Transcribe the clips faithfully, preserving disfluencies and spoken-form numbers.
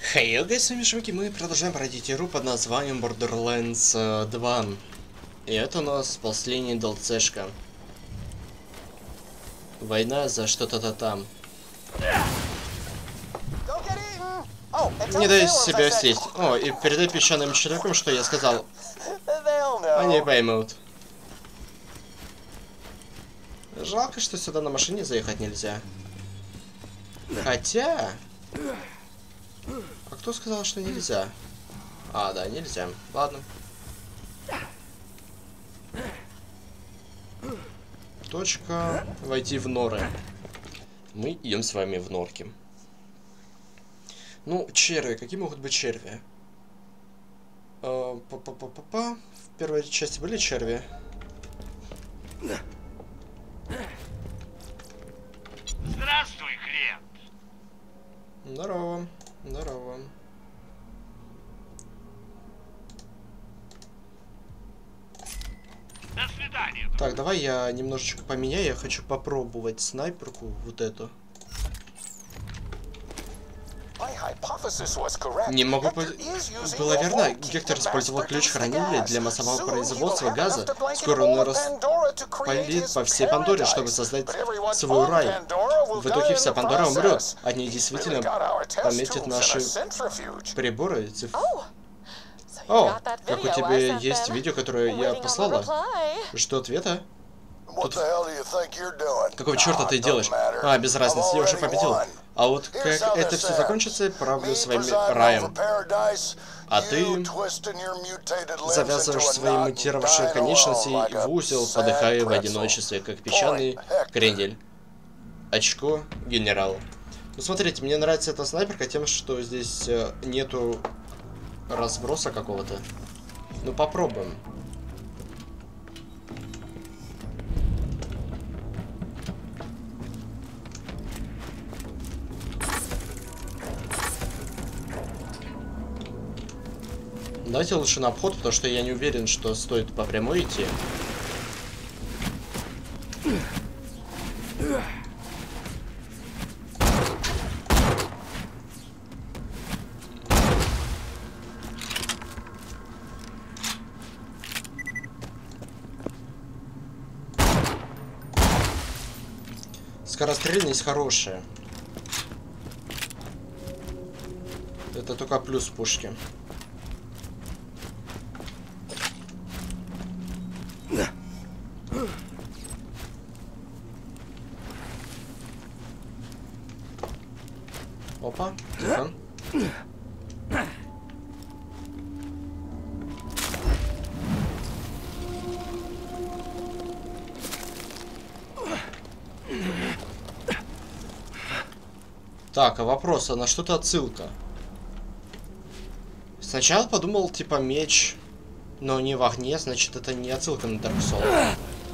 Хей, hey, с вами Шмики, мы продолжаем пройти игру под названием Borderlands два. И это у нас последняя ДЛЦшка. Война за что-то там. Не дай себя съесть. О, и передай песчаным человекам, что я сказал. Они поймут. Жалко, что сюда на машине заехать нельзя. Хотя... А кто сказал, что нельзя? А, да, нельзя. Ладно. Точка. Войти в норы. Мы идем с вами в норки. Ну, черви. Какие могут быть черви? Па-па-па-па-па. В первой части были черви? Здравствуй, клиент. Здорово. Здорово. До свидания. Так, давай я немножечко поменяю. Я хочу попробовать снайперку вот эту. Не могу по... Было верно. Гектор использовал ключ-хранителя для массового производства газа. Скоро он распалит по всей Пандоре, чтобы создать свой рай. В итоге вся Пандора умрет. Они действительно пометят наши приборы. Циф... О, как у тебя есть видео, которое я послала? Что ответа? Тут... Какого черта ты делаешь? А, без разницы, я уже победил. А вот как это все закончится, правлю своим раем. А ты завязываешь свои мутировавшие конечности в узел, подыхая в одиночестве, как песчаный крендель. Очко генерала. Ну смотрите, мне нравится эта снайперка тем, что здесь э, нету разброса какого-то. Ну попробуем. Давайте лучше на обход, потому что я не уверен, что стоит по прямой идти. Скорострельность хорошая. Это только плюс пушки. Опа, тихо. Так, а вопрос, а на что-то отсылка? Сначала подумал, типа, меч, но не в огне, значит, это не отсылка на Dark Souls.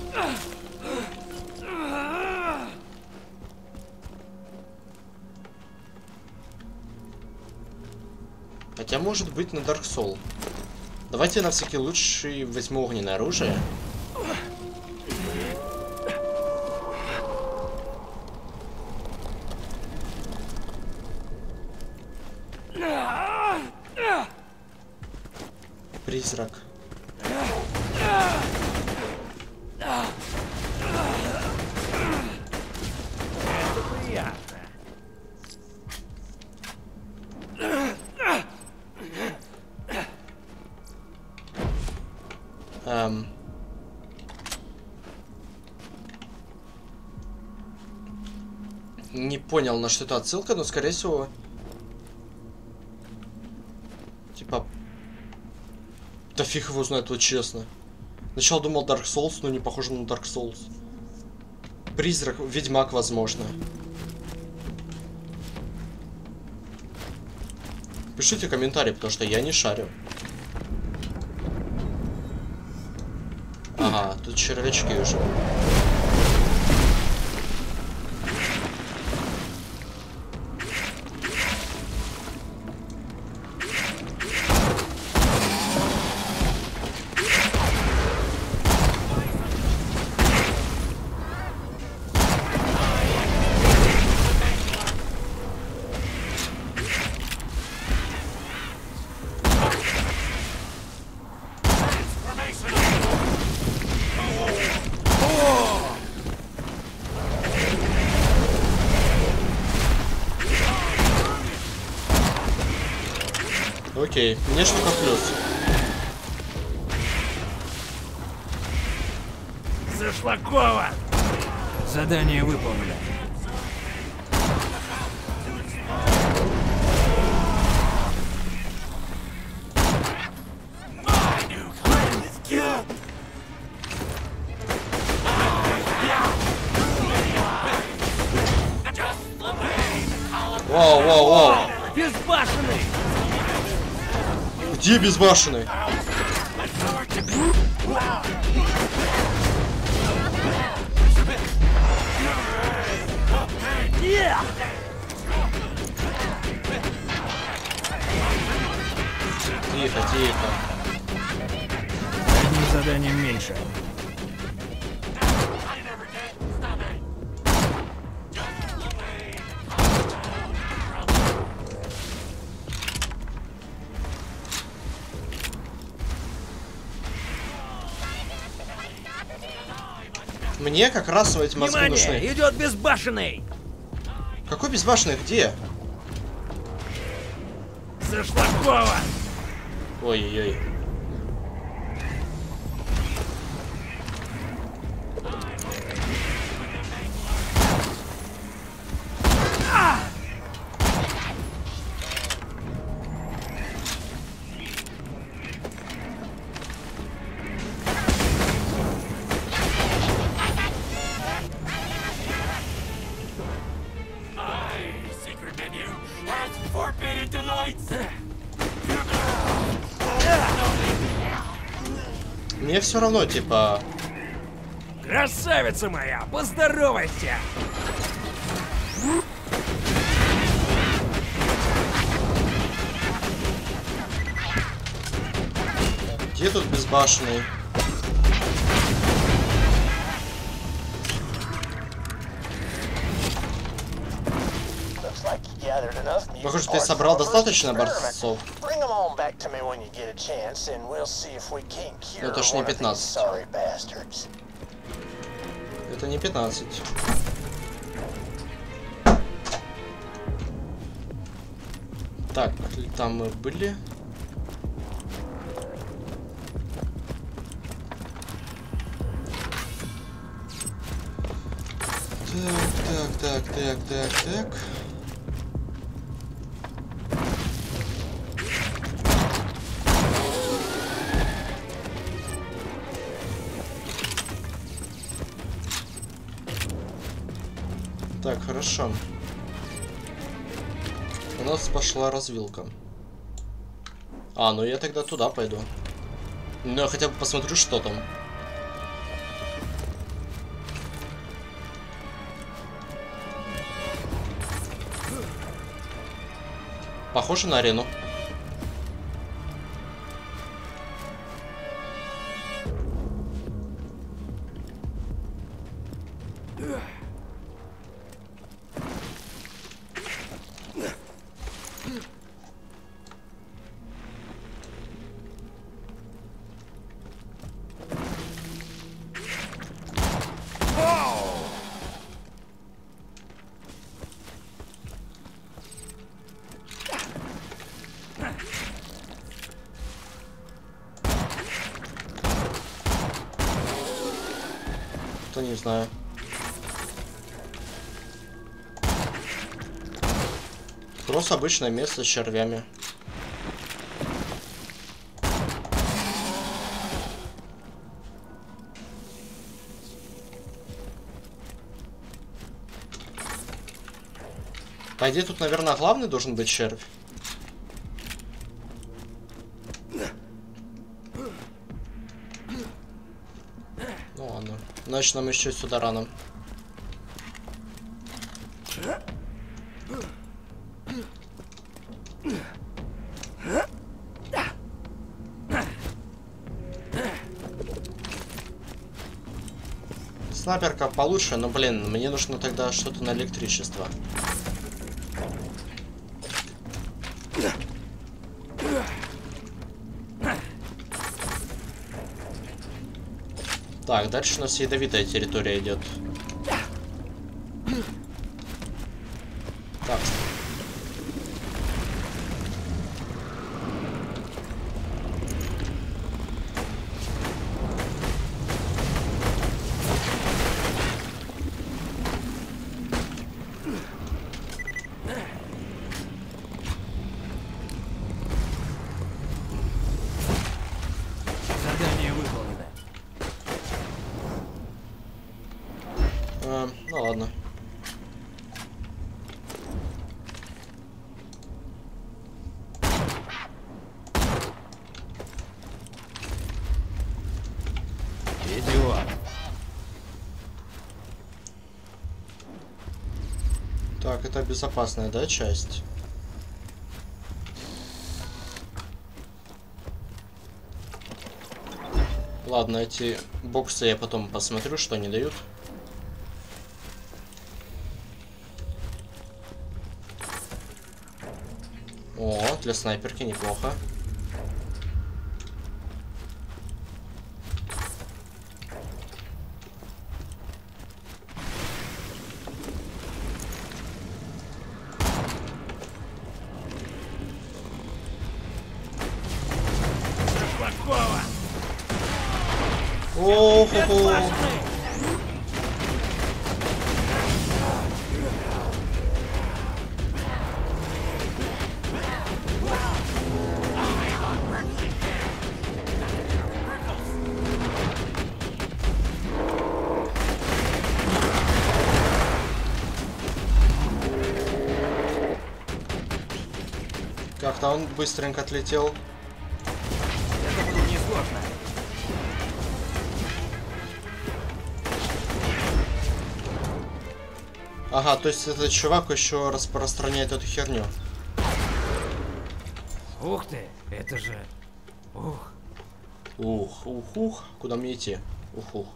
Хотя, может быть, на Dark Souls. Давайте на всякий лучший возьму огненное оружие. Призрак. Эм. Не понял, на что это отсылка, но скорее всего типа... Да фиг его знает, вот честно. Сначала думал Dark Souls, но не похоже на Dark Souls. Призрак, Ведьмак, возможно. Пишите комментарии, потому что я не шарю. Ага, тут червячки уже. Окей, мне что-то плюс. Зашлакован! Задание выполнено. Воу, воу, воу. Безбашенный! Где безбашенный? Тихо, тихо. Одним заданием меньше. Мне как раз эти мозги Внимание! нужны. Идет безбашенный! Какой безбашенный? Где? Зашлакован! Ой-ой-ой. Мне все равно, типа... Красавица моя, поздоровайся! Где тут безбашенный? Похоже, ты собрал достаточно борцов. Но это ж не пятнадцать. Это не пятнадцать. Так, там мы были. Так, так, так, так, так, так. Так, хорошо. У нас пошла развилка. А, ну я тогда туда пойду. Ну я хотя бы посмотрю, что там. Похоже на арену. То не знаю. Просто обычное место с червями. По идее, тут, наверное, главный должен быть червь. Ну ладно. Значит, нам еще сюда рано. Снайперка получше, но, блин, мне нужно тогда что-то на электричество. Так, дальше у нас ядовитая территория идет. Так. А, ну ладно. Идиот. Так, это безопасная, да, часть? Ладно, эти боксы я потом посмотрю, что они дают. О, для снайперки неплохо. Зашлакова. О-хо-хо. Как-то он быстренько отлетел. Это было несложно. Ага, то есть этот чувак еще распространяет эту херню. Ух ты, это же... Ух. Ух, ух, ух. Куда мне идти? Ух, ух.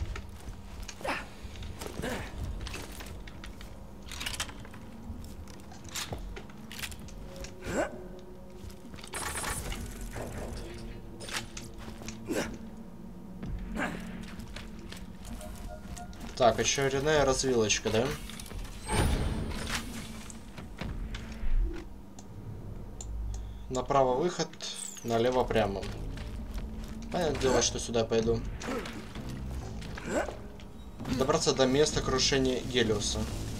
Так, очередная развилочка, да? Направо выход, налево прямо. Понятное дело, что сюда пойду. Добраться до места крушения Гелиоса.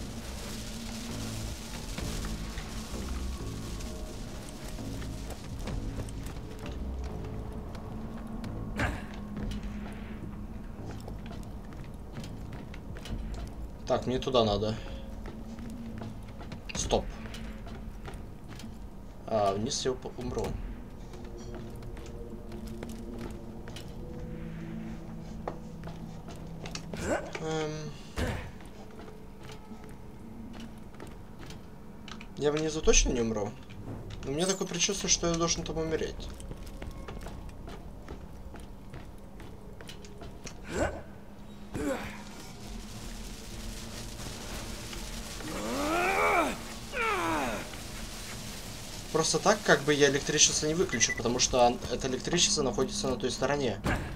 Так, мне туда надо. Стоп. А, вниз я умру. Эм... Я внизу точно не умру? Но у меня такое предчувствие, что я должен там умереть. Просто так, как бы я электричество не выключу, потому что это электричество находится на той стороне.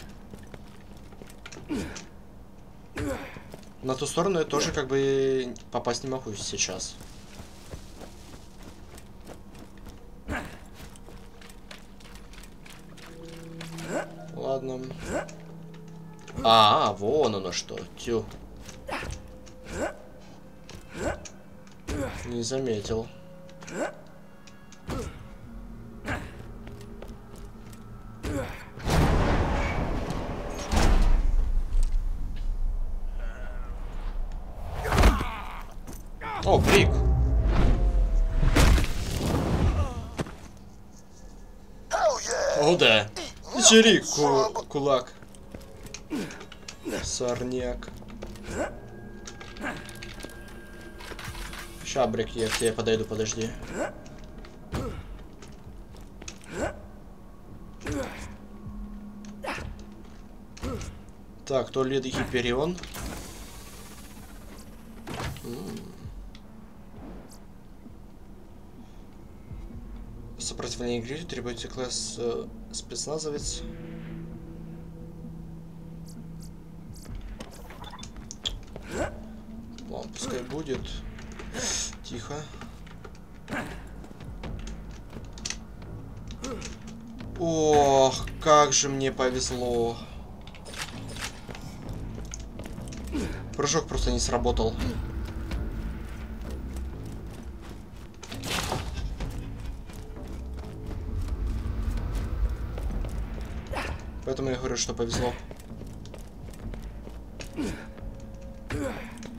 На ту сторону я тоже как бы попасть не могу сейчас. Ладно. А, вон оно что. Тю. Не заметил. О, Брик. О, да. Жри, ку кулак. Сорняк. Ща, Брик, я к тебе подойду, подожди. Так, туалет Гиперион. Сопротивление игре требуется класс э, спецназовец. Ладно, пускай будет. Тихо. Ох, как же мне повезло. Прыжок просто не сработал. Поэтому я говорю, что повезло.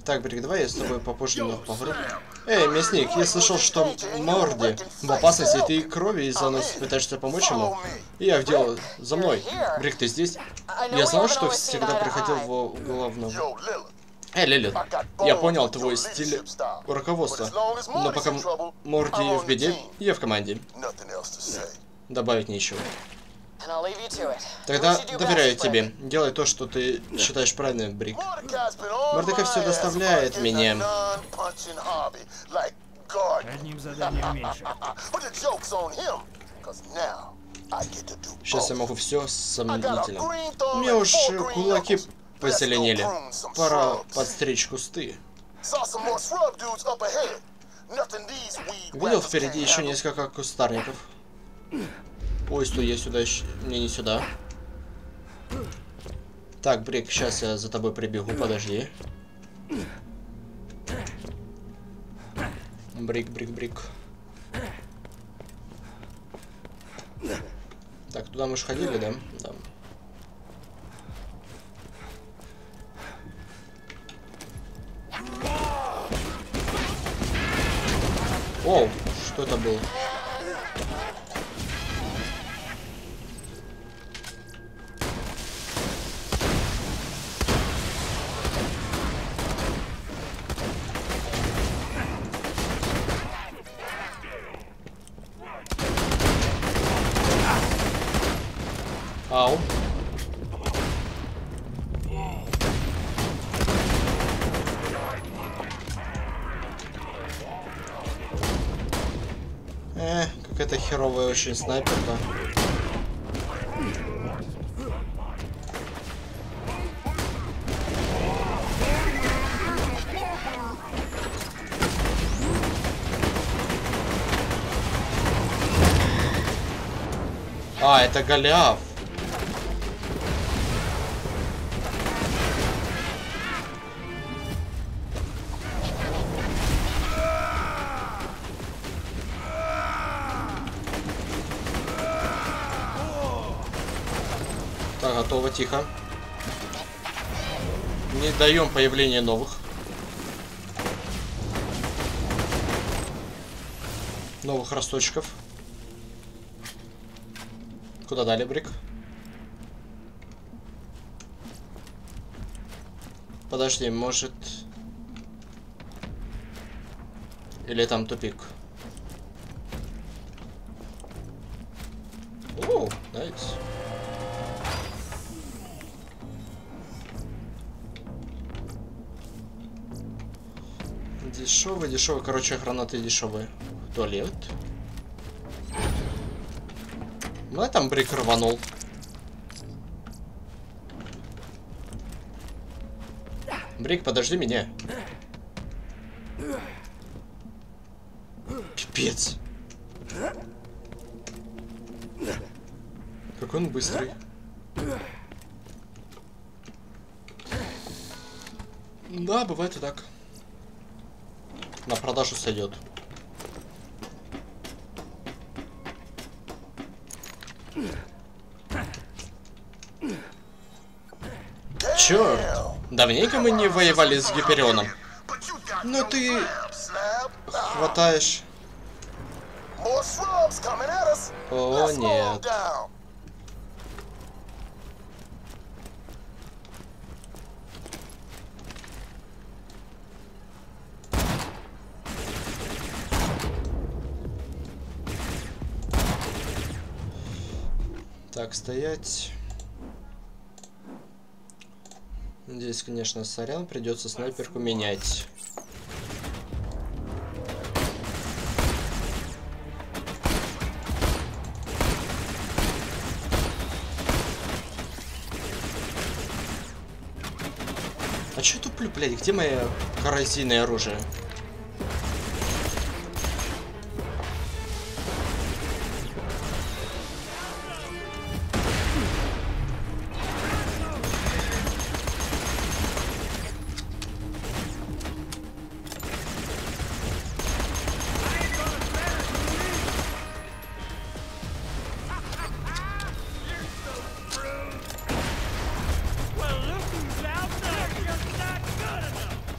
Так, Брик, давай я с тобой попозже немного поговорю. Эй, мясник, я слышал, что Морди в опасности, ты крови из-за носа пытаешься помочь ему? И я в дело. За мной. Брик, ты здесь? Я знал, что всегда приходил в главного. Эй, Лилит, я понял твой стиль руководства, но пока Морди в беде, я в команде. Добавить нечего. Тогда доверяю тебе. Делай то, что ты считаешь правильным, Брик. Мордекай все доставляет мне. Одним заданием меньше. Сейчас я могу все сомнительно. У меня уж кулаки позеленели. Пора подстричь кусты. Видел впереди еще несколько кустарников. Ой, стой, я сюда еще... Не, не сюда. Так, Брик, сейчас я за тобой прибегу, подожди. Брик, Брик, Брик. Так, туда мы же ходили, да? Да. Оу, что это было? Ау. Э, какая-то херовая очень снайперка. А, это Голиаф. Так, готово, тихо. Не даем появления новых. Новых росточков. Куда дали, Брик? Подожди, может... Или там тупик? О, найс. Дешевый, дешевый. Короче, гранаты дешевые. Туалет. Ну, там Брик рванул. Брик, подожди меня. Пипец. Какой он быстрый. Да, бывает и так. На продажу сойдет. Черт, давненько мы не воевали с Гиперионом. Но ты хватаешь. О, нет. Так, стоять. Здесь, конечно, сорян, придется снайперку менять. А чё я туплю, блядь? Где мое коррозийное оружие?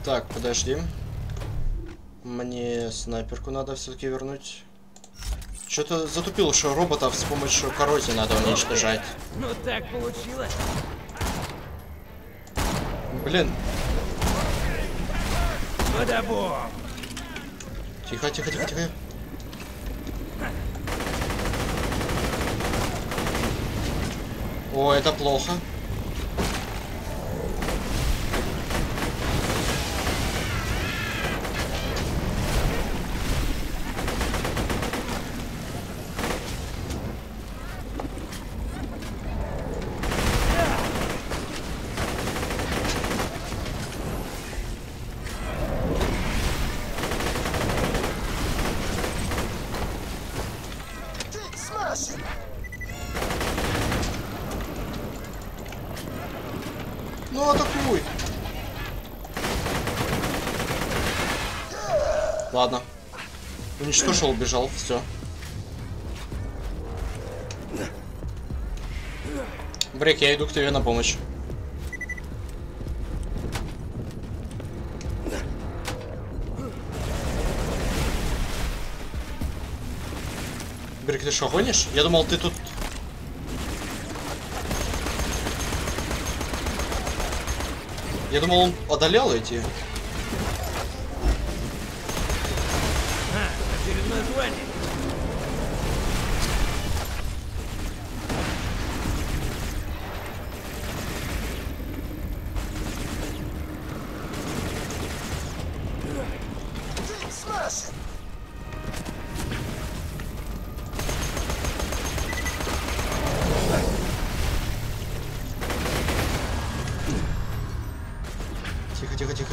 Так, подожди. Мне снайперку надо все-таки вернуть. Что-то затупил, что роботов с помощью коррозии надо уничтожать. Ну так получилось. Блин. Водобор. Тихо, тихо, тихо, тихо. О, это плохо. Ну, атакуй! Ладно. Уничтожил, убежал, все. Брейк, я иду к тебе на помощь. Брейк, ты что, гонишь? Я думал, ты тут... Я думал, он одолел эти. А, очередное звание. Тихо, тихо, тихо.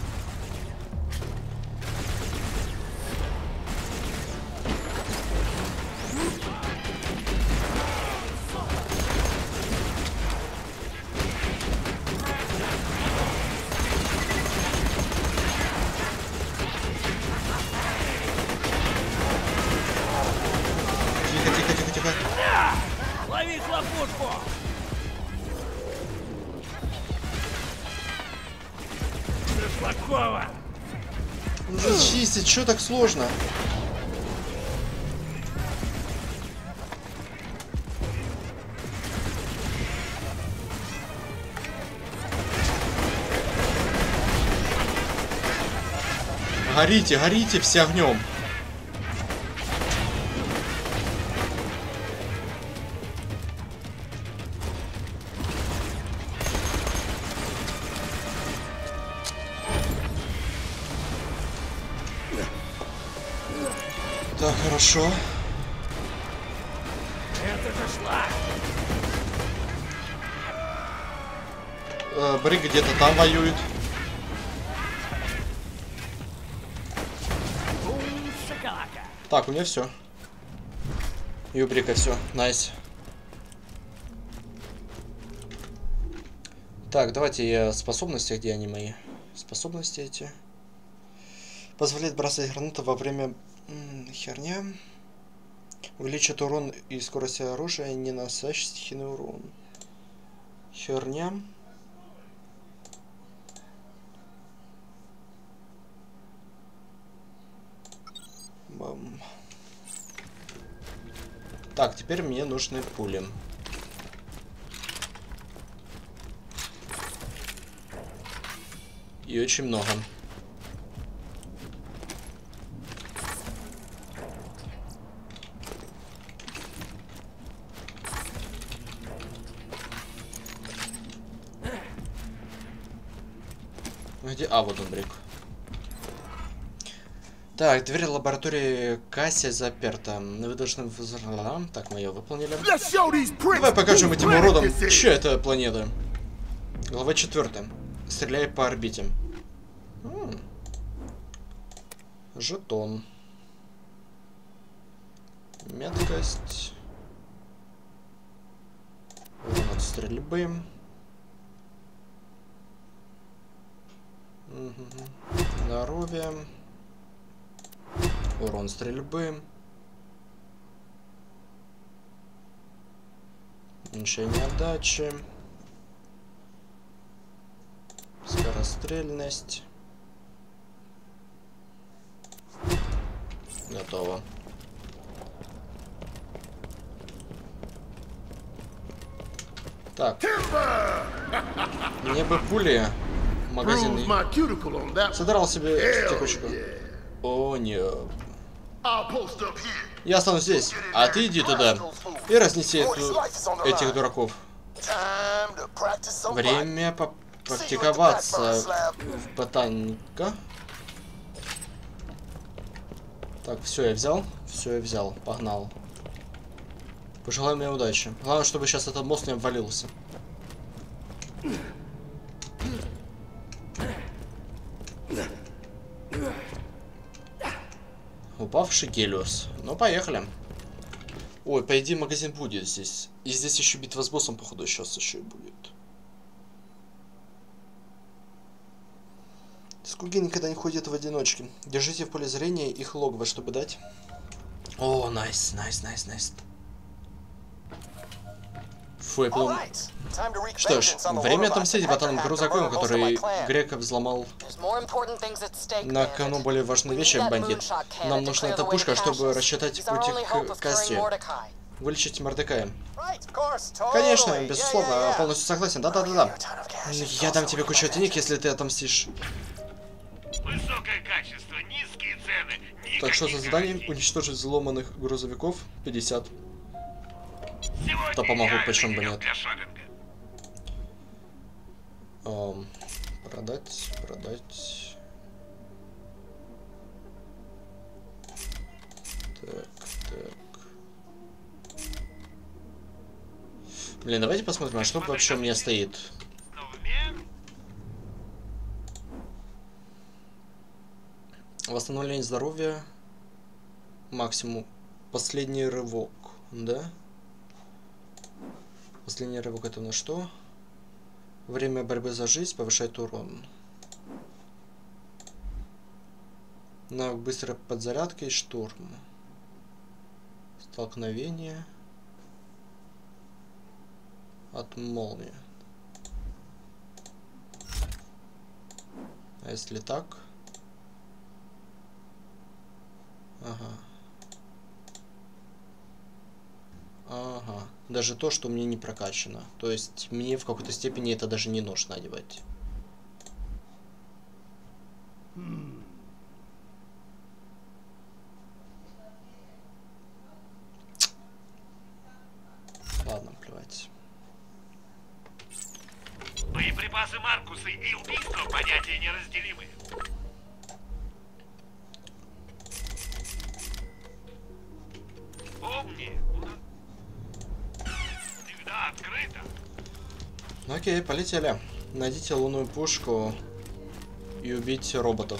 Тихо, тихо, тихо, тихо. Лови хлопушку. Зашлакова. Ну зачистить, что так сложно? Горите, горите все огнем. Так, хорошо. Это же шлак. Э, Брик где-то там воюет. Бум, шоколака. Так, у меня все. И у Брика все. Найс. Так, давайте я способности, где они мои? Способности эти. Позволяет бросать гранаты во время... М, херня. Увеличит урон и скорость оружия, не наносящий стихийный урон. Херня. Бам. Так, теперь мне нужны пули. И очень много. Где? А, вот он, Брик. Так, дверь лаборатории Касси заперта. Вы должны... Так, мы ее выполнили. Давай покажем этим уродам, что это планета. Глава четвертая. Стреляй по орбите. М -м. Жетон. Меткость. Урон от стрельбы. Угу. Здоровье. Урон стрельбы. Уменьшение отдачи. Скорострельность. Готово. Так. Мне бы пули. Магазин. Содрал себе текучку. О, нет. Я останусь здесь, а ты иди туда и разнеси эту, этих дураков. Время попрактиковаться в ботаника. Так, все, я взял. Все, я взял. Погнал. Пожелай мне удачи. Главное, чтобы сейчас этот мост не обвалился. Упавший Гелиос. Ну, поехали. Ой, по идее, магазин будет здесь. И здесь еще битва с боссом, походу, сейчас еще и будет. Скуги никогда не ходят в одиночке. Держите в поле зрения их логово, чтобы дать. О, найс, найс, найс, найс. Фу, я подумал... Что ж, время отомстить ботаном грузовиком, который Грека взломал. На кону более важные вещи, бандит. Нам нужна эта пушка, чтобы рассчитать пути к кассе. Вылечить Мордекая. Конечно, безусловно, полностью согласен. Да-да-да-да. Я дам тебе кучу денег, если ты отомстишь. Высокое качество, низкие цены. Так, что за задание? Уничтожить взломанных грузовиков. пятьдесят. Сегодня То помогу, почему бы день нет. для шопинга. Um, продать, продать. Так, так. Блин, давайте посмотрим, а что вообще у меня стоит. Новый мир? Восстановление здоровья. Максимум. Последний рывок, да? Последний рывок это на что? Время борьбы за жизнь повышает урон. Навык быстрой подзарядки и штурм. Столкновение. От молнии. А если так? Ага. Ага. Даже то, что мне не прокачано. То есть мне в какой-то степени это даже не нужно одевать. Ладно, плевать. Боеприпасы Маркуса и убийство понятия неразделимые. Помни, всегда открыто. Ну окей, полетели. Найдите лунную пушку и убейте роботов.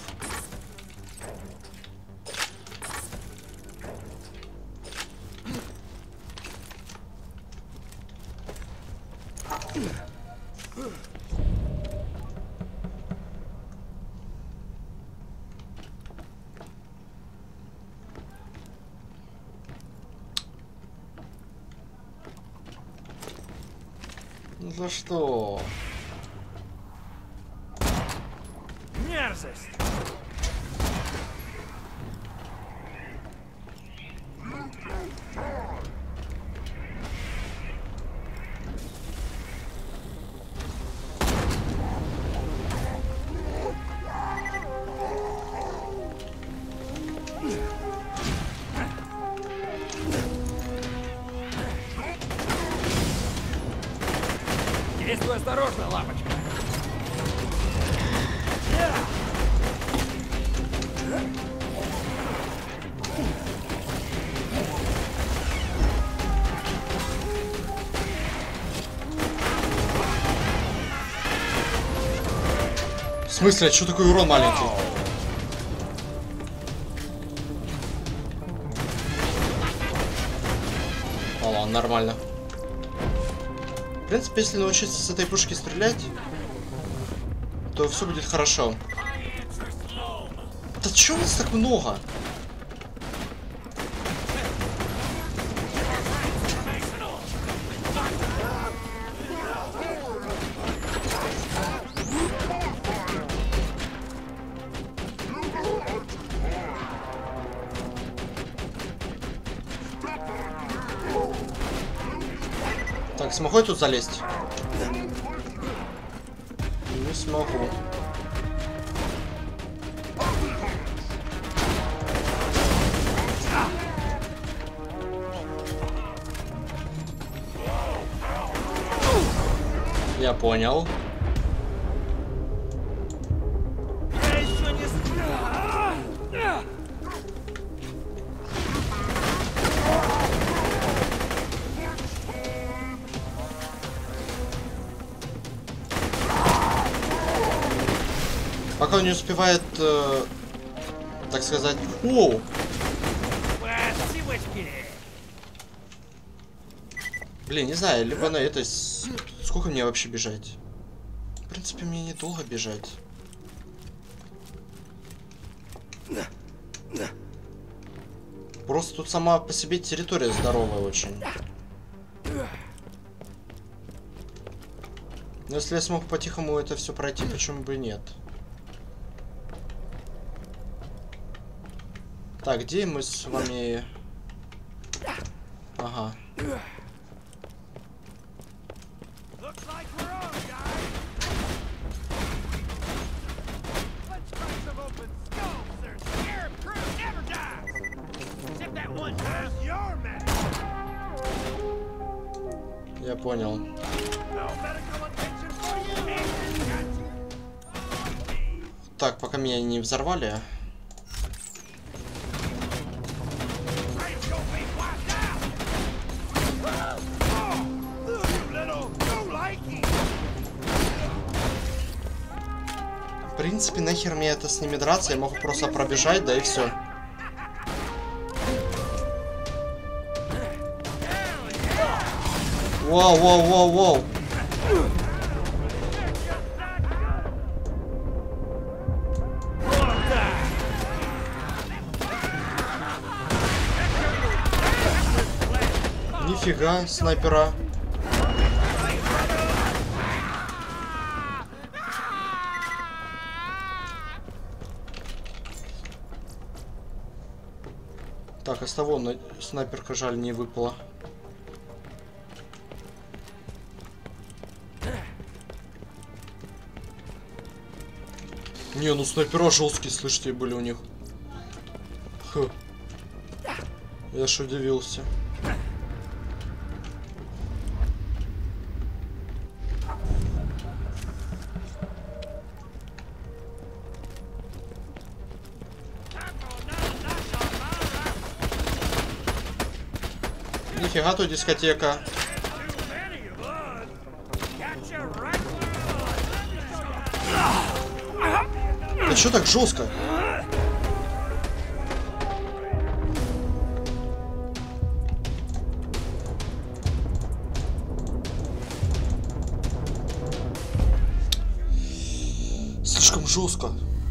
За что? Мерзость! Действуй осторожно, лапочка. В смысле, а что такой урон маленький? А ладно, нормально. В принципе, если научиться с этой пушки стрелять, то все будет хорошо. Да чё у нас так много? Так, смогу я тут залезть? Не смогу. Я понял. Пока он не успевает, э, так сказать... О! Блин, не знаю, либо на это... Сколько мне вообще бежать? В принципе, мне недолго бежать. Просто тут сама по себе территория здоровая очень. Но если я смог по-тихому это все пройти, почему бы и нет? Так, где мы с вами... Ага. Я понял. Так, пока меня не взорвали. В принципе, нахер мне это с ними драться, я могу просто пробежать, да и все. Вау, вау, вау, вау. Нифига, снайпера. Так, а с того снайперка, жаль, не выпала. Не, ну снайпера жесткие, слышите, были у них. Ха. Я аж удивился. Нифига тут дискотека. Да чё так жестко? Слишком жестко.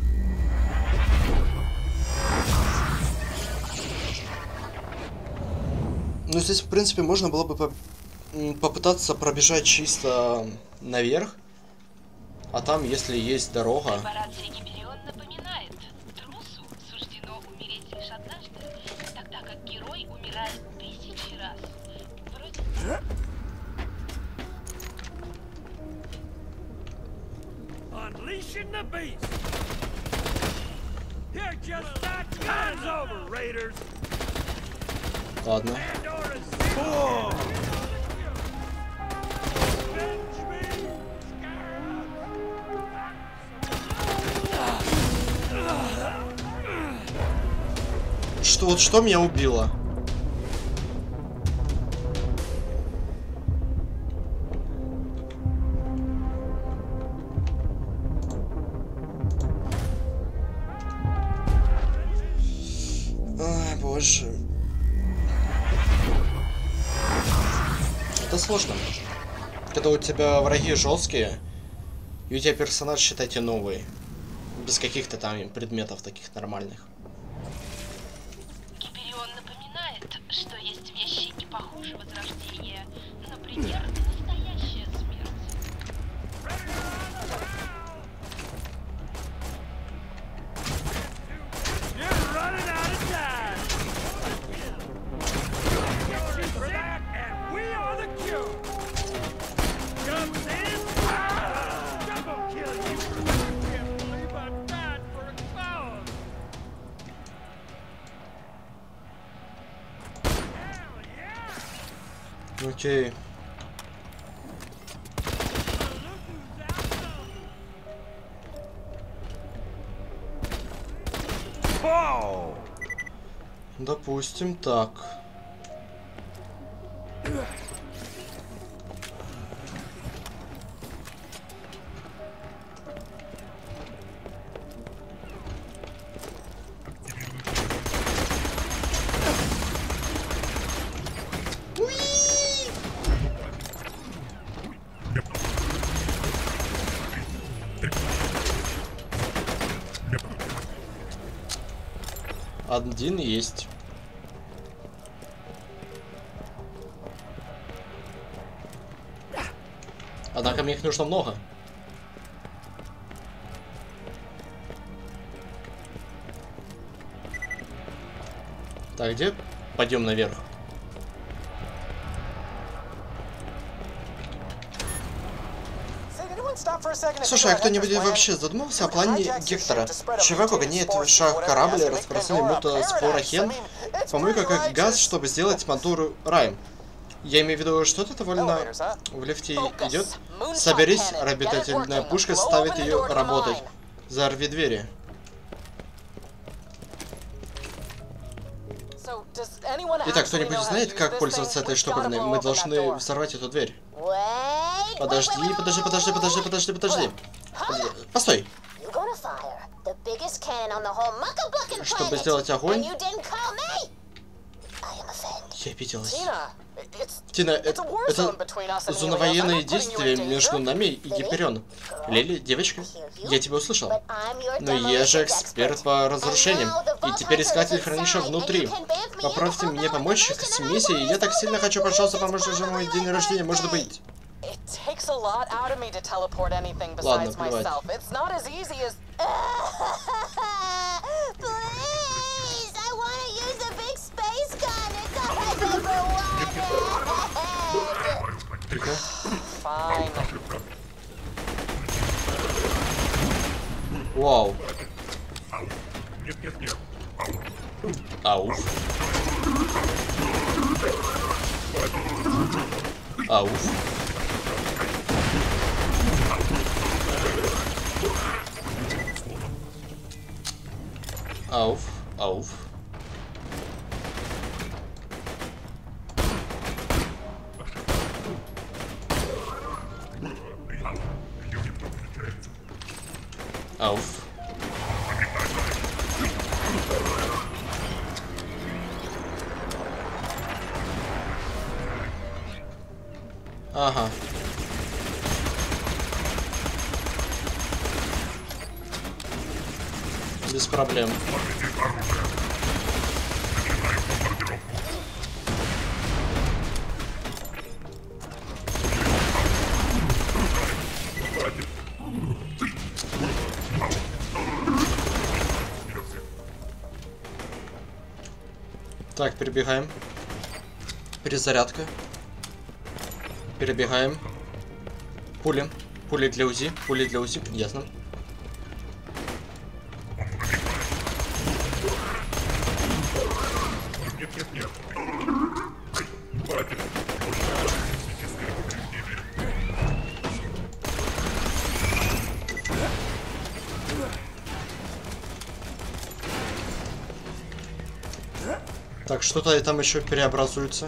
Ну, здесь, в принципе, можно было бы по попытаться пробежать чисто наверх. А там, если есть дорога... Корпорация Гиперион напоминает, трусу суждено умереть лишь однажды, тогда как герой умирает тысячи раз. Вроде... Unleashing the beast! You're just not time's over, Raiders! Ладно. Что, вот что меня убило? Ай, боже. Это сложно. Когда у тебя враги жесткие, и у тебя персонаж, считайте, новый. Без каких-то там предметов таких нормальных. Гиперион напоминает, что есть вещи не похуже возрождения. Например, настоящая смерть. You're running out of time! Get you back and we are the cure! Окей. Допустим, так. Один есть. Однако мне их нужно много. Так, где? Пойдем наверх. Слушай, а кто-нибудь вообще задумался о плане Гектора? Чувак угоняет в шаг корабль, распространенный будто спора хен, помойка как газ, чтобы сделать Мантуру раем. Я имею в виду, что-то довольно в лифте идет. Соберись, орбитательная пушка ставит ее работать. Взорви двери. Итак, кто-нибудь знает, как пользоваться этой штуковиной? Мы должны взорвать эту дверь. Подожди, подожди, подожди, подожди, подожди, подожди. Постой. Чтобы сделать огонь... Я обиделась. Тина, это, это зона военные действия между нами и Гиперион. Лили, девочка, я тебя услышал. Но я же эксперт по разрушениям, и теперь искатель хранилища внутри. Попросите мне помочь с миссией, я так сильно хочу, пожалуйста, помочь же мой день рождения, может быть. Ладно, плевать. Вау. Ауф. Ауф. Ауф. Ауф. Ауф. Ага. Без проблем. Так, перебегаем. Перезарядка. Перебегаем. Пули. Пули для УЗИ. Пули для УЗИ. Ясно. Так, что-то там еще переобразуется.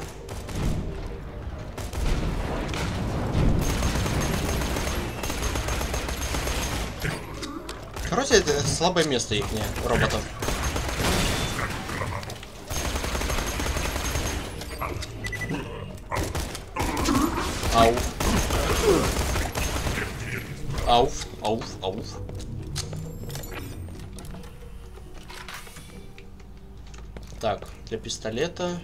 Короче, это слабое место их, роботов. Ауф. Ауф, ауф, ауф. Так, для пистолета.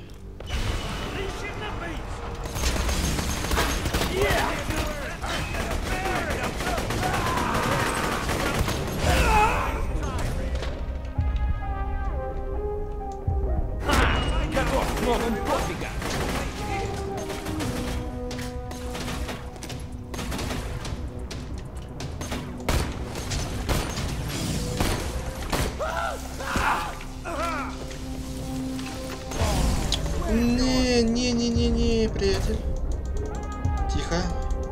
Тихо.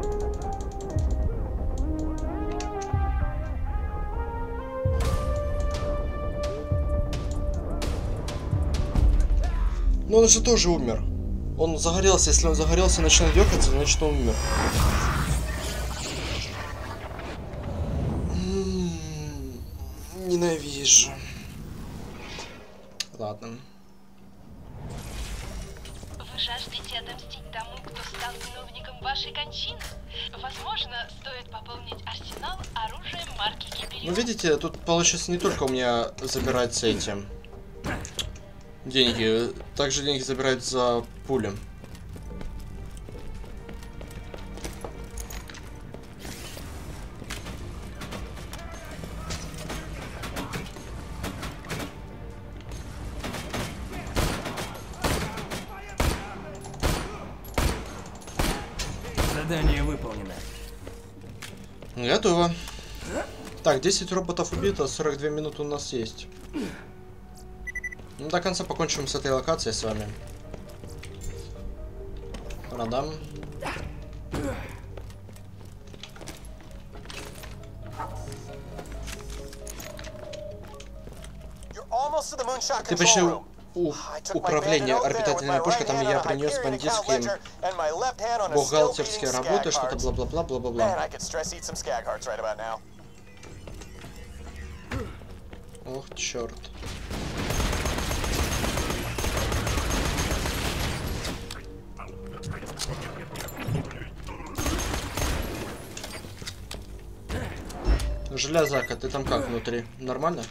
Но он же тоже умер. Он загорелся. Если он загорелся и начинает дёргаться, значит он умер. М-м-м, ненавижу. Ладно. Вы жаждете отомстить тому, кто стал виновником вашей кончины? Возможно, стоит пополнить арсенал оружием марки Гиперион. Ну, видите, тут получается не только у меня забираются эти деньги, также деньги забирают за пули. Задание выполнено. Готово. Так, десять роботов убито, сорок две минуты у нас есть. Ну, до конца покончим с этой локацией с вами. Продам. Ты почти у управления орбитательной пушкой, там я принес бандитские бухгалтерские работы, что-то бла-бла-бла, бла-бла-бла. Ох, черт. Железака, ты там как внутри? Нормально?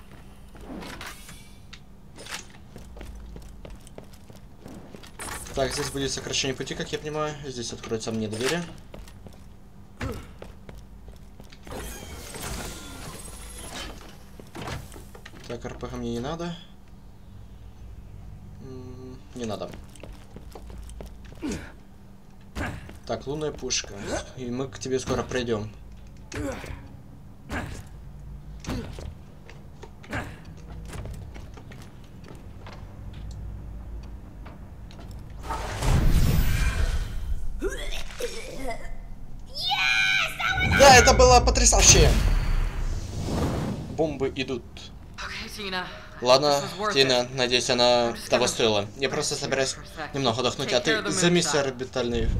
Так, здесь будет сокращение пути, как я понимаю. Здесь откроются мне двери. Так, РПГ мне не надо. М-м, не надо. Так, лунная пушка. И мы к тебе скоро придем. Да, это было потрясающе. Бомбы идут. Ладно, Тина, надеюсь, она того стоила. Я просто собираюсь немного отдохнуть, а ты займись орбитальной...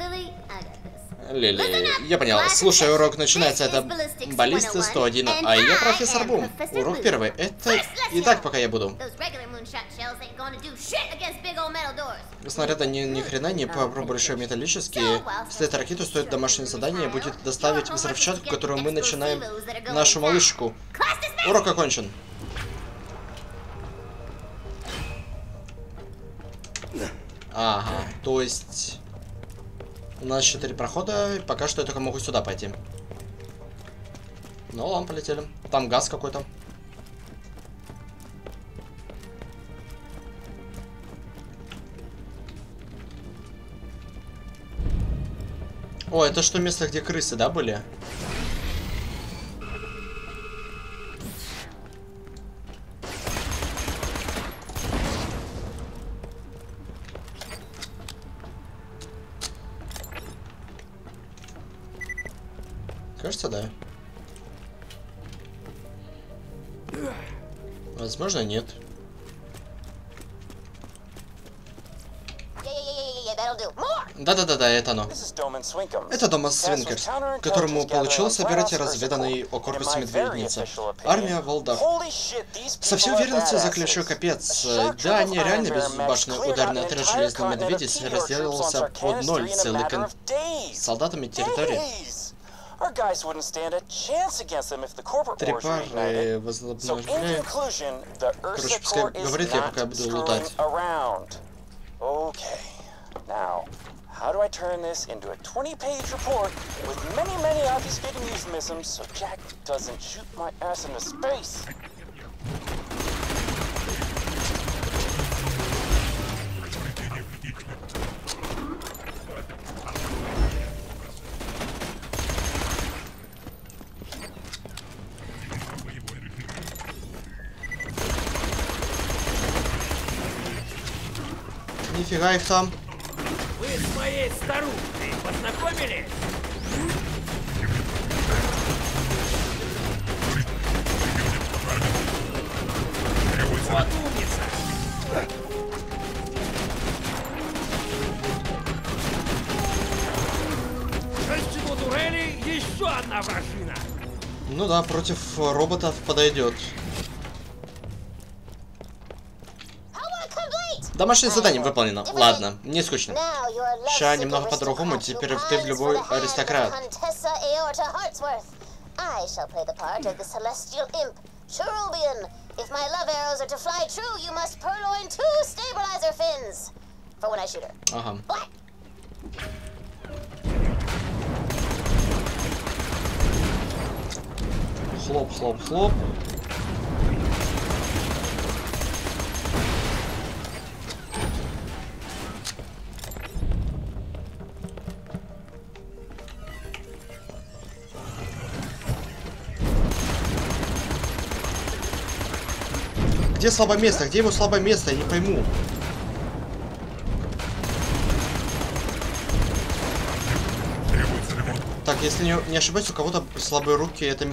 Лили, я понял. Слушай, урок начинается. Это баллисты сто один, а я профессор Бум. Урок первый. Это и так, пока я буду. Снаряды ни, ни хрена не попробуешь металлические. Если эта ракета стоит домашнее задание, будет доставить взрывчатку, которую мы начинаем нашу малышку. Урок окончен. Ага, то есть... У нас четыре прохода, и пока что я только могу сюда пойти. Ну ладно, полетели. Там газ какой-то. О, это что, место, где крысы, да, были? Кажется, да. Возможно, нет. Да-да-да-да, это оно. Это Домас Свинкерс, которому получилось собирать разведанный о корпусе медведницы. Армия Волдах. Со всей уверенностью заключу капец. Да, они реально безбашенный ударный отряд Железной Медведицы разделился под ноль целый кон... солдатами территории. Три пары возобновляют. Короче, пускай говорит, я пока буду лутать. Now, how do I turn this into a twenty page report with many, many obfuscating euphemisms so Jack doesn't shoot my ass into space? Нифига их там. Вы с моей старухой познакомились? Вот умница! Шесть турелей, еще одна вражина! Ну да, против роботов подойдет. Домашнее задание выполнено. Ладно, не скучно. Ща немного по-другому, теперь ты в любой аристократ. Ага. Хлоп, хлоп, хлоп. Где слабое место? Где его слабое место? Я не пойму. Так, если не, не ошибаюсь, у кого-то слабые руки, это...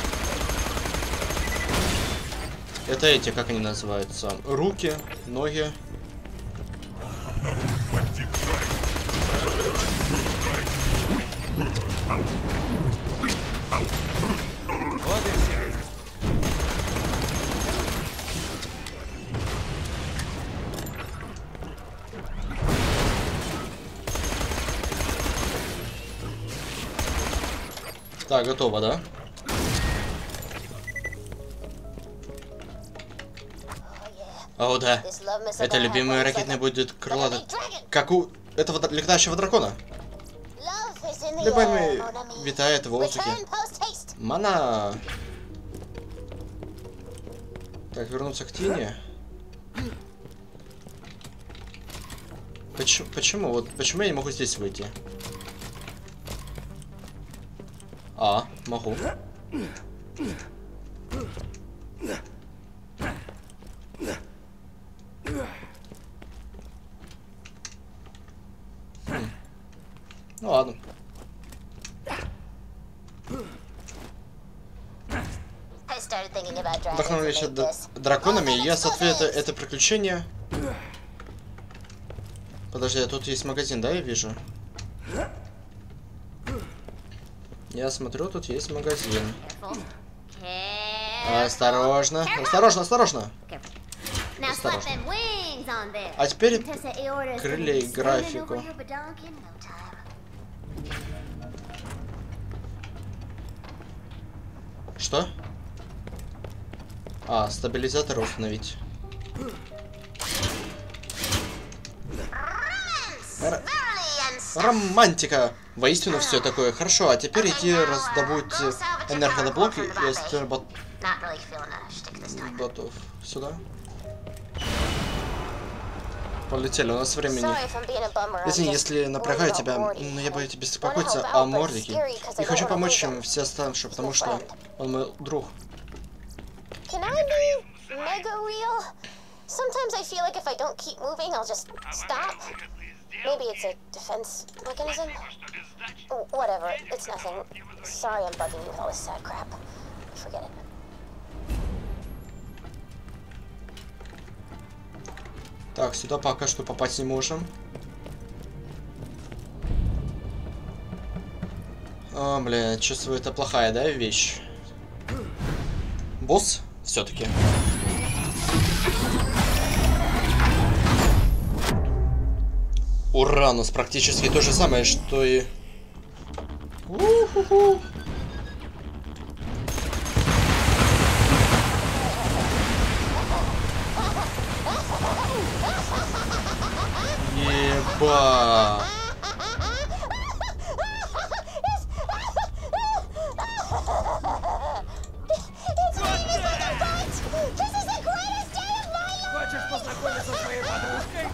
Это эти, как они называются? Руки, ноги. Так, готово, да? О, да. Это любимый ракетный будет крылатый. Как у этого летающего дракона. Любимый витает в воздухе. Мана. Так, вернуться к Тине. Почему? Почему? Вот почему я не могу здесь выйти? А, могу. Хм. Ну ладно. Вдохновляюсь драконами, я соответствую это, это приключение. Подожди, а тут есть магазин, да, я вижу? Я смотрю, тут есть магазин. Осторожно, осторожно, осторожно. Осторожно. А теперь крылья и графику. Что? А, стабилизатор установить. Р... Романтика! Воистину все такое. Хорошо, а теперь иди раздобудь энергоблоки и астербот... ботов. Сюда. Полетели, у нас времени. Извини, если напрягаю тебя, но я боюсь беспокоиться о Мордике. И хочу помочь им все оставшие, потому что он мой друг. Sometimes I feel like if I don't keep moving, I'll just stop. Maybe it's a defense mechanism. Oh, whatever, it's nothing. Sorry I'm bugging you with all this sad crap. Forget it. Так, сюда пока что попасть не можем. О, бля, чувствую, это плохая, да, вещь? Босс? Все-таки. Ура, у нас практически то же самое, что и... У-ху-ху. Еба. Хочешь познакомиться со своей подружкой?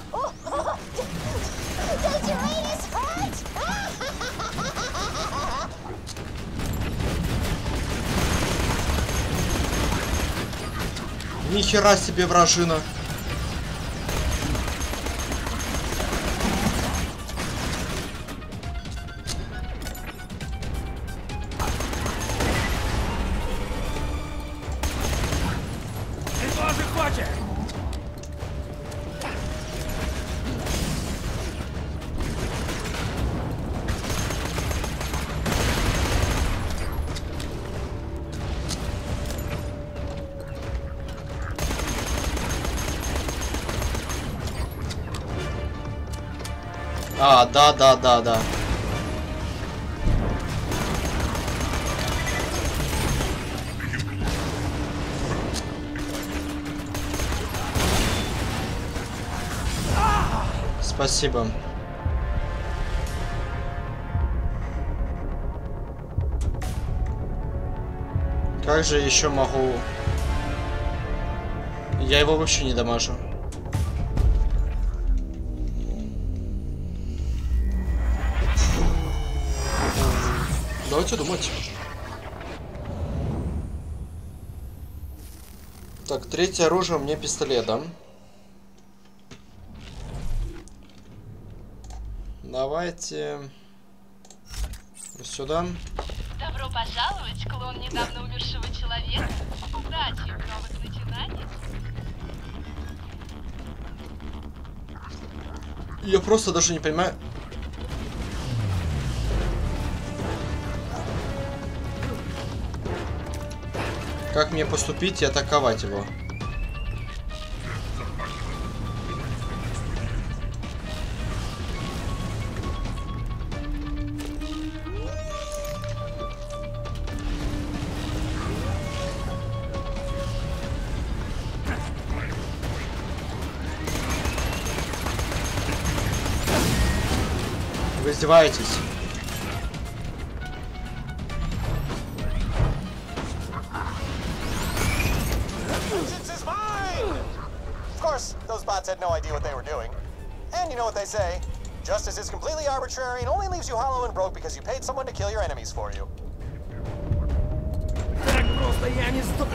Ни хера себе вражина. А, да, да, да, да. Спасибо. Как же еще могу? Я его вообще не дамажу. Давайте думать. Так, третье оружие у меня пистолет, да? Давайте сюда. Добро пожаловать, клон недавно умершего человека. Удачи в новых начинаниях. Я просто даже не понимаю. Как мне поступить и атаковать его? Вы издеваетесь? Those bots had no idea what they were doing. And you know what they say? Justice is completely arbitrary and only leaves you hollow and broke because you paid someone to kill your enemies for you. Так просто я не сто...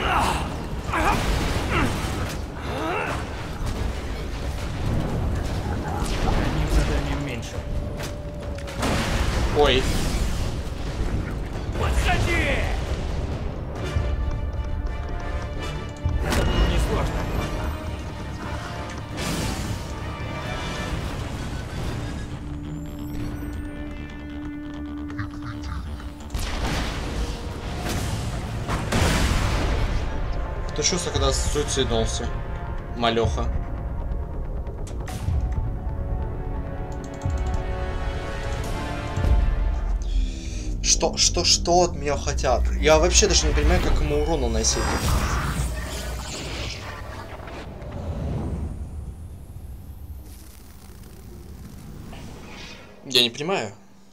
Одним заданием меньше. Ой. Подходи! Это было несложно. Ты чувство, когда суициднулся, малеха. Что, что, что от меня хотят? Я вообще даже не понимаю, как ему урон наносить. Я не понимаю.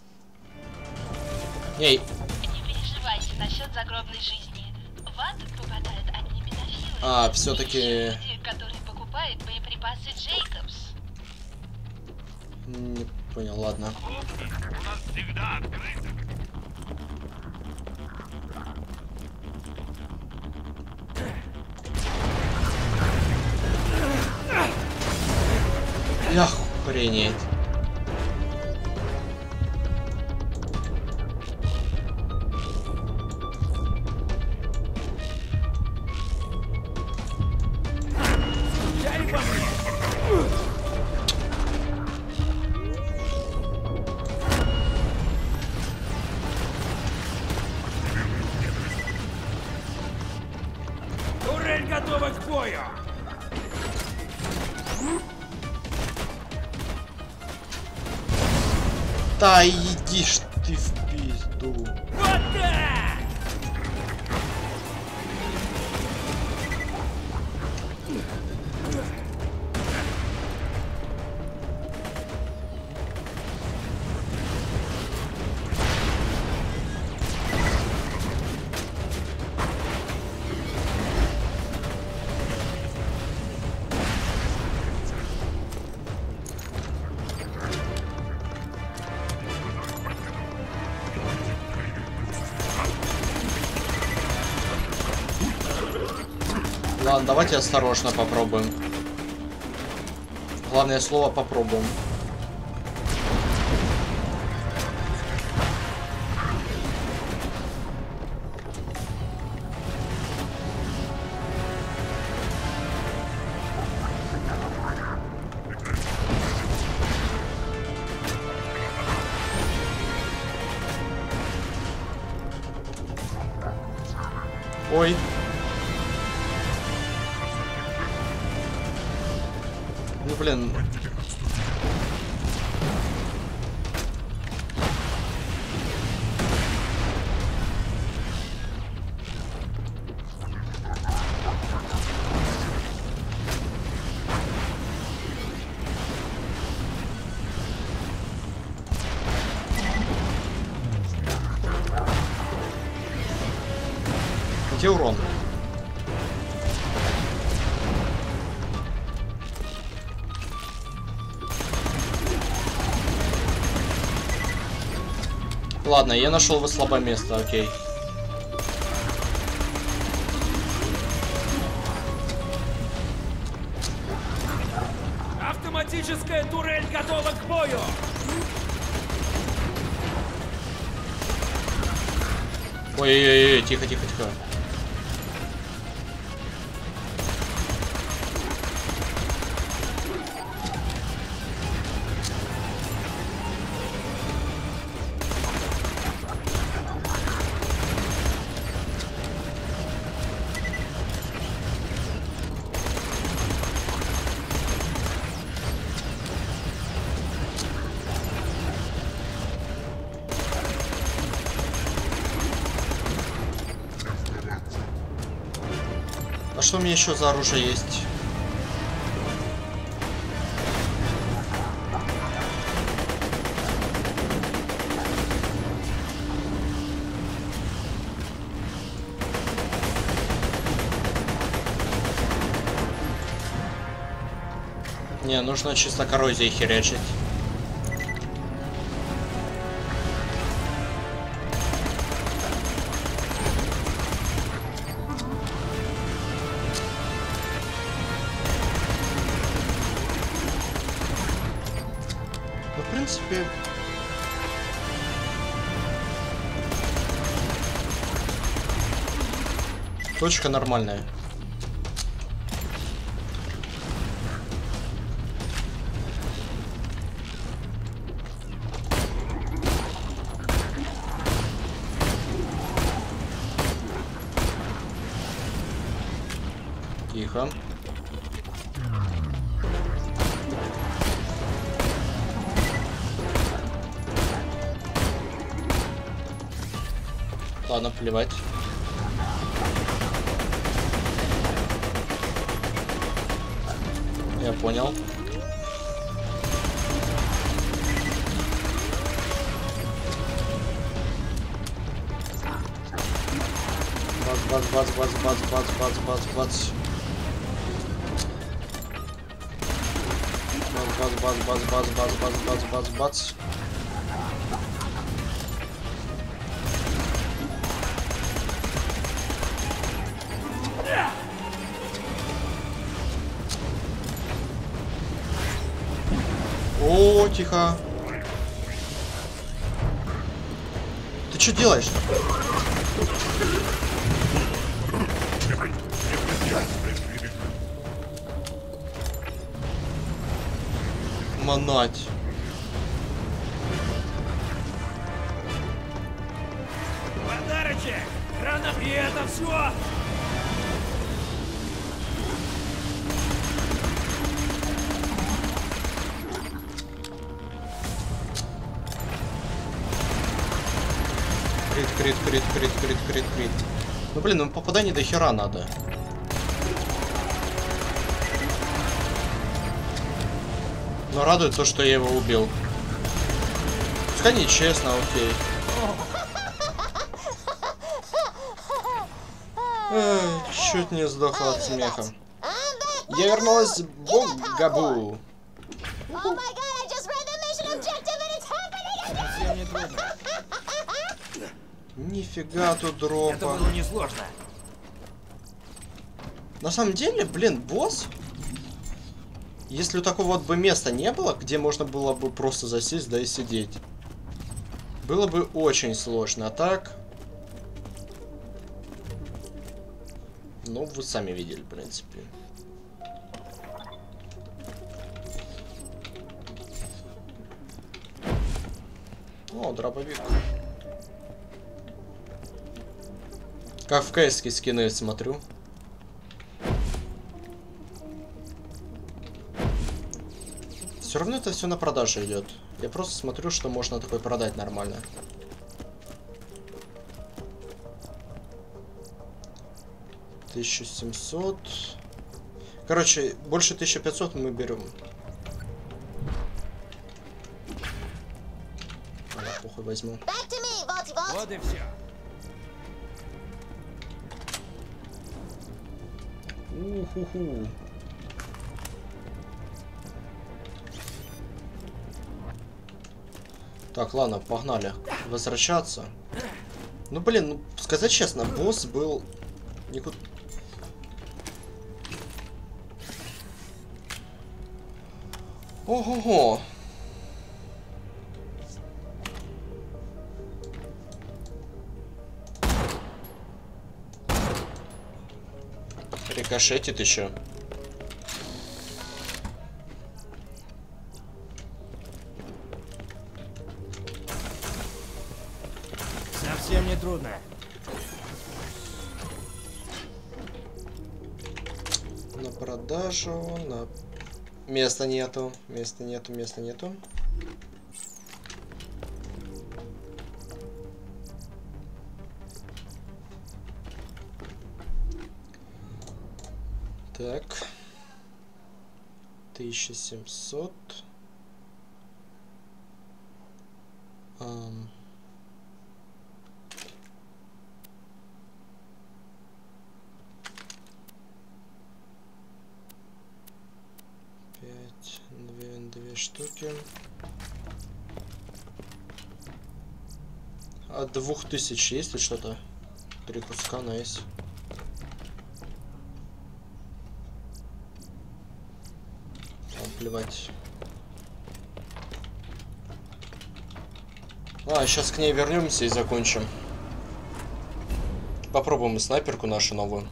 Эй. Не переживайте насчет загробной жизни. В ад попадают одни педофилы. А, все-таки... Люди, которые покупают боеприпасы Джейкобс. Не понял, ладно. Помни, у нас всегда открыто. Я охренеть. Скучали по мне? Турель готова к бою! Да иди ж ты в пизду. Вот так! Ладно, давайте осторожно попробуем. Главное слово попробуем. Ой. Ну блин. Где урон? Ладно, я нашел его слабое место, окей. Автоматическая турель готова к бою! Ой-ой-ой, тихо-тихо-тихо. А что у меня еще за оружие есть? Не, нужно чисто коррозией херячить. Ну, в принципе... Точка нормальная. Тихо. Ладно, плевать. Я понял. Бац, бац, бац, бац, бац, бац, бац, бац. Бац, бац, бац, бац, бац, бац, бац, бац, бац. О, тихо. Ты что делаешь? Манать. Подарочек! Гранат, и это все! Крит, крит, крит, крит, крит, крит, крит. Ну блин, ну попаданий до хера надо. Но радует то, что я его убил. Пускай нечестно, окей. Эх, чуть не сдохла от смеха. Я вернулась в Богабу. Нифига тут дропа. Это было несложно. На самом деле, блин, босс. Если у такого вот бы места не было, где можно было бы просто засесть, да и сидеть, было бы очень сложно. А так... Ну, вы сами видели, в принципе. О, дробовик. Как в кэске скины смотрю. Все равно это все на продаже идет. Я просто смотрю, что можно такое продать нормально. тысяча семьсот. Короче, больше тысячи пятьсот мы берем. Ладно, похуй, возьму. Вот и все. Уху-ху. Так, ладно, погнали. Возвращаться. Ну, блин, ну, сказать честно, босс был... Никуда... Ого-го. Рикошетит еще. Совсем не трудно. На продажу, на... Места нету, места нету, места нету. Так. тысяча семьсот. Um. Пять, две, две штуки. От двух тысяч есть ли что-то? Три куска, найс. Плевать. А, сейчас к ней вернемся и закончим. Попробуем снайперку нашу новую.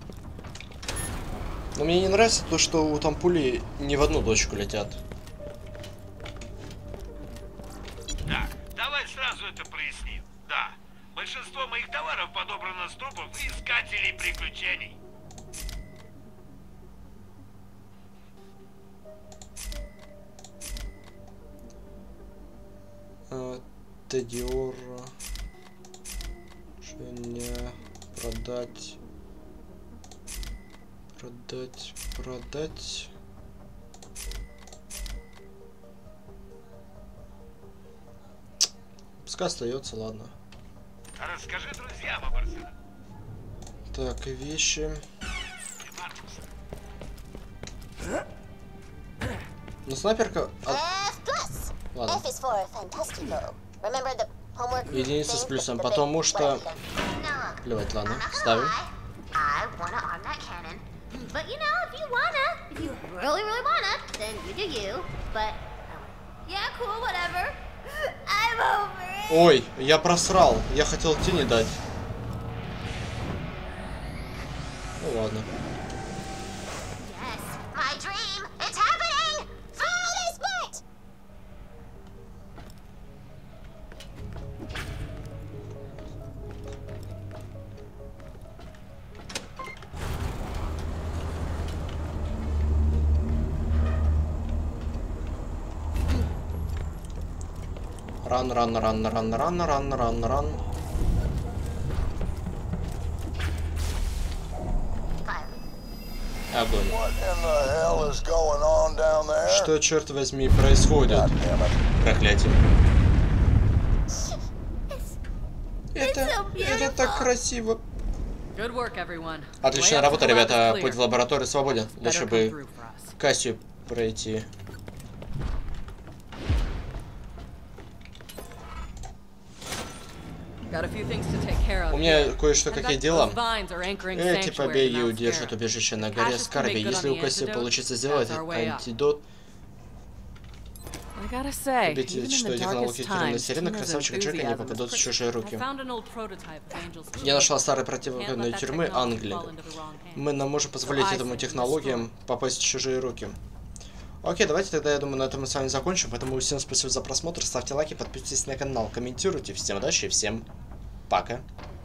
Но мне не нравится то, что у там пули не в одну точку летят. Так, давай сразу это проясним. Да, большинство моих товаров подобрано с трупов искателей приключений. Тедиора. Не продать. Продать. Продать. Пускай остается, ладно. Расскажи друзьям об арсенале. Так, вещи. Ну, снайперка... От... Ладно. Единица с плюсом, потому что... Плевать, ладно, ставим. Ой, я просрал, я хотел тени дать. Ну ладно. Ран, ран, ран, ран, ран, ран, ран, ран. Огонь. Что, черт возьми, происходит? Проклятие. Это, это так красиво. Отличная работа, ребята. Путь в лабораторию свободен. Лучше бы Кассию пройти. У меня кое-что какие дела. Эти побеги удержат убежище на горе Скарби. Если у Касси получится сделать антидот, убедитесь, что технологии тюремной сирены красавчика Джека не попадут в чужие руки. Я нашла старый противник тюрьмы Англии. Мы нам можем позволить этому технологиям попасть в чужие руки. Окей, давайте тогда, я думаю, на этом мы с вами закончим. Поэтому всем спасибо за просмотр, ставьте лайки, подписывайтесь на канал, комментируйте. Всем удачи и всем пока.